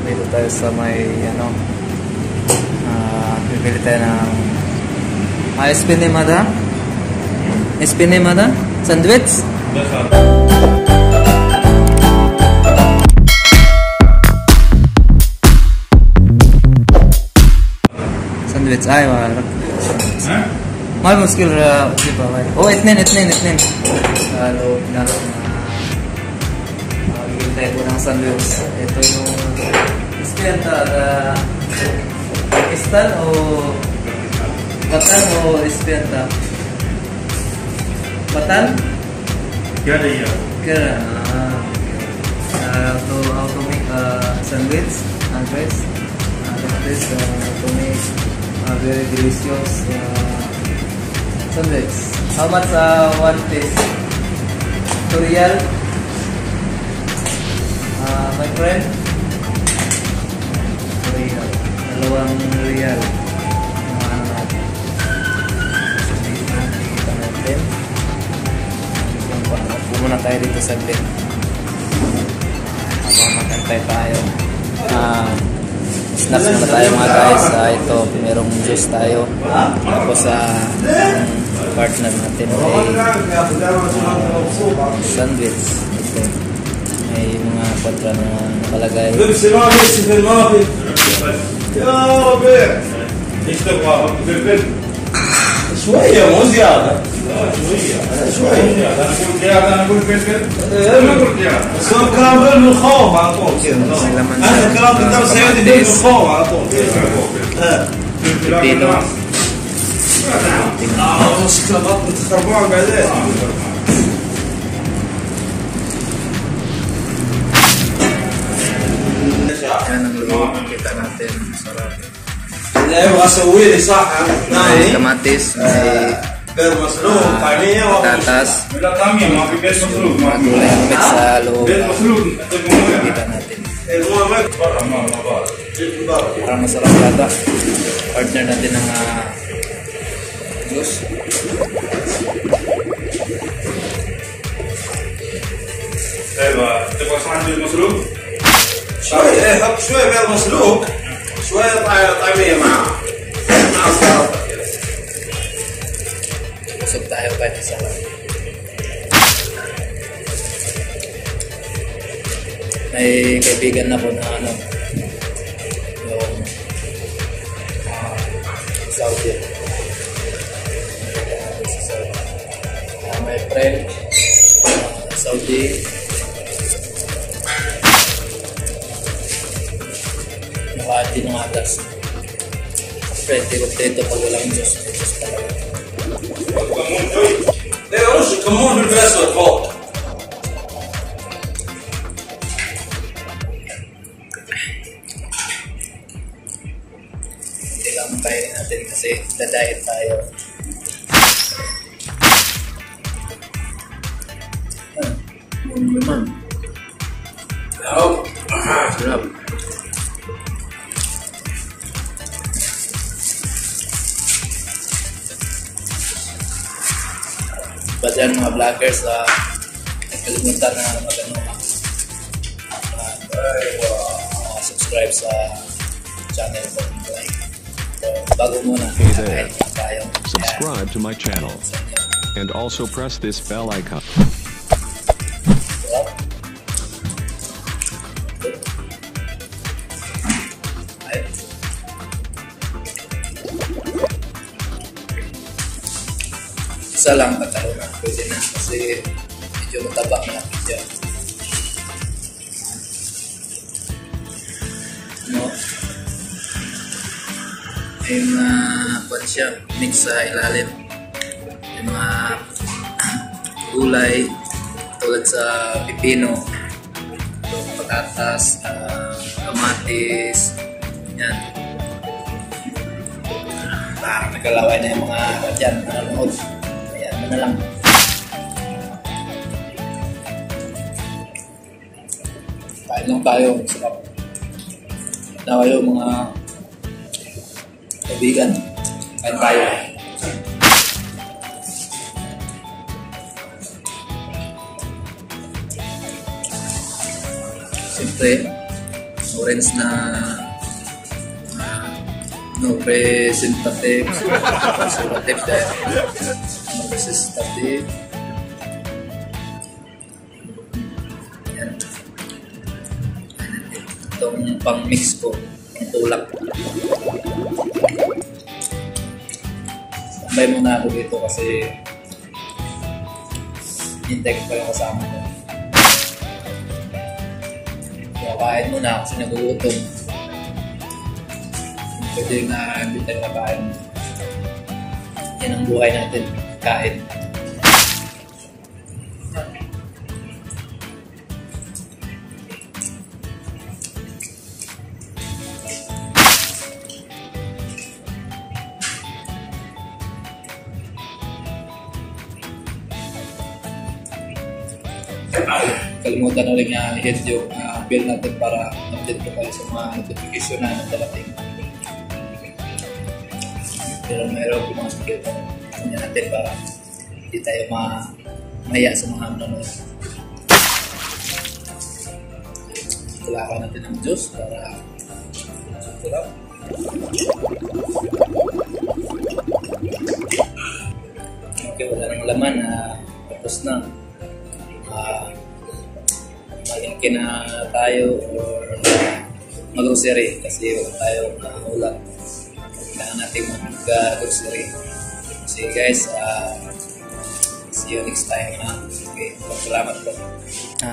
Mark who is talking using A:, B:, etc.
A: Dito tayo sa may bibili tayo ng Espinimada. Espinimada? Sandwich? Sandwich. Ay, wala. Mahal mo skill di ba? Oh, itnin. Sa loob na bibili tayo po ng sandwich. Ito yung Espinimada. Pakistan o Batan o Espinimada? Batan?
B: Kera.
A: How to make sandwich? Like this, to make very delicious sandwich. How much one piece? 2 real? My friend? 2 real. 2 real. Kita natin. Muna tayo dito sa bed. Habang magantay tayo. Snacks naman tayo mga guys. Ito, merong juice tayo. Tapos partner natin ay sandwich. Ito. May mga kontra na nakalagay.
C: شوية مو زيادة. شوية. أنا أقول فلفل. ما أقول زيادة. بس هو كلام بالخوف على طول كذا. أنا كلام قدام سيدي بالخوف على طول.
A: Pino.
C: شكله بطل تخربون بعدين.
A: Yan ang loob. Kita natin. Sarap.
C: لا يبغى اسوي لي صح.
A: May kamatis, may
C: غير مسلوق طعميه
A: patatas,
B: Wala kami, mga bibes masulog.
A: mga gulay na mix sa loob.
B: Bibes masulog.
A: Kita natin.
B: Para
A: Para masarap yata. Partner natin ng juice.
B: ايوه تبغى صحن بيض مسلوق؟
C: شويه حط شويه بيض مسلوق شويه طعميه معاه مع السلطه كذا.
A: Busog tayo kahit isa lang. May kaibigan na po na yung Saudi. My friend Saudi. Nakahati ng atas. Pwede ko dito pag walang Diyos. Diyos talaga.
C: لا رش كمون بالاسود فوق.
A: Hindi lang kainin natin kasi da-diet tayo. Sarap. Ba dyan mga vloggers nagkalimutan na subscribe sa channel ko, like. So, bago muna
D: Hey there.
A: tayo.
D: Subscribe to my channel and also press this bell icon.
A: Isa lang patalo na pwede na kasi medyo mataba na dyan. May mga kwan siya mix sa ilalim. May mga gulay tulad sa pipino, patatas, kamatis, yan. Parang nagkalaway na yung mga dyan, nanonood. Ayan mo na lang. Kain lang tayo, sarap. Na kayo mga kaibigan. Kain tayo. Siyempre, orange na no representative, conservative dahil no resistive. Yan. Itong pang-mix ko, ang tulak. Tambay muna ako dito kasi hintay ko pa yung kasama ko. Kaya kain muna ako kasi nagugutom. Pwede na hindi tayo nakain. Yan ang buhay natin, kain. Kalimutan na rin i-hit yung bell natin para update ko kayo sa mga notification na nagdalating. Pero mayroon ko mga skill kanya natin para hindi tayo mahiya sa mga manonood. Kailangan natin ng juice para sarap. Okay, wala nang laman tapos na. Malingkin na tayo or mag-grocery kasi wala tayo ulam. Kailangan natin mag-grocery. So guys, see you next time. Okay, salamat po.